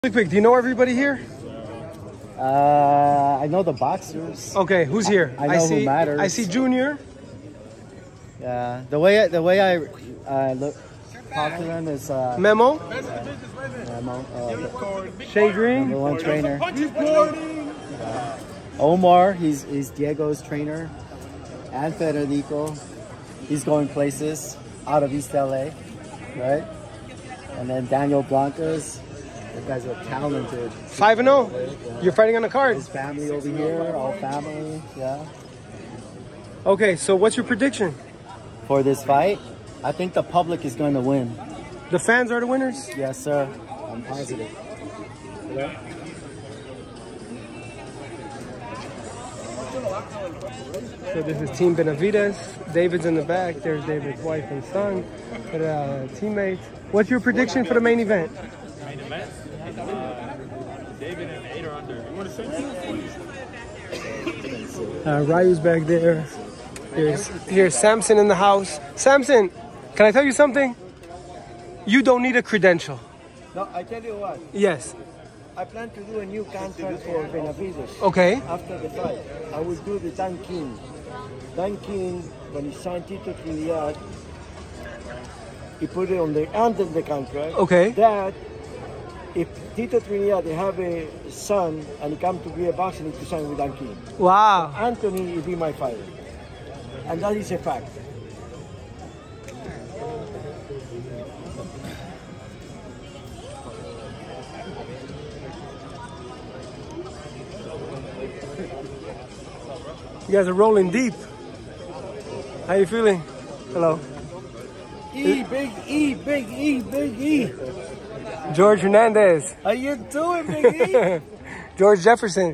Quick, do you know everybody here? I know the boxers. Okay, who's here? I know who matters. I see Junior. Yeah, the way I look talk to them is Memo. Shay Green. the one trainer. Omar, he's Diego's trainer, and Federico. He's going places out of East LA, right? And then Daniel Blancas. The guys are talented. 5-0. You're fighting on a card. His family over here, all family, yeah. Okay, so what's your prediction? For this fight, I think the public is going to win. The fans are the winners? Yes, sir. I'm positive. So this is Team Benavidez. David's in the back. There's David's wife and son. Teammates. What's your prediction for the main event? Main event? David and 8 or under. You want to say? Ryu's back there. Here's Samson in the house. Samson, can I tell you something? You don't need a credential. No, I tell you what. Yes. I plan to do a new contract for Benavidez. Okay. After the fight, I will do the Dan King. Dan King, when he signed Tito Trinidad, he put it on the end of the contract. Okay. That if Tito Trinidad they have a son and he comes to be a boxer, he needs to sign with Dan King. Wow. Anthony will be my fighter, and that is a fact. You guys are rolling deep. How you feeling? Hello. Big E, Big E, Big E. George Hernandez. How you doing, Big E? George Jefferson.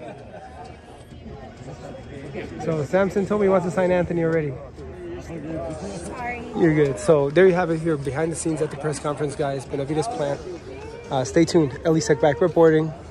So Samson told me he wants to sign Anthony already. Sorry. You're good. So there you have it here behind the scenes at the press conference, guys. Benavidez plant. Stay tuned. Ellie Sec back reporting.